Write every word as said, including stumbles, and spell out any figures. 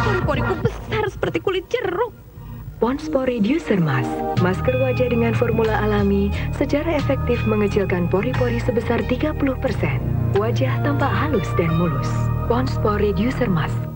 Pori-poriku besar seperti kulit jeruk. Pond's Pore Reducer Mask, masker wajah dengan formula alami secara efektif mengecilkan pori-pori sebesar tiga puluh persen. Wajah tampak halus dan mulus. Pond's Pore Reducer Mask.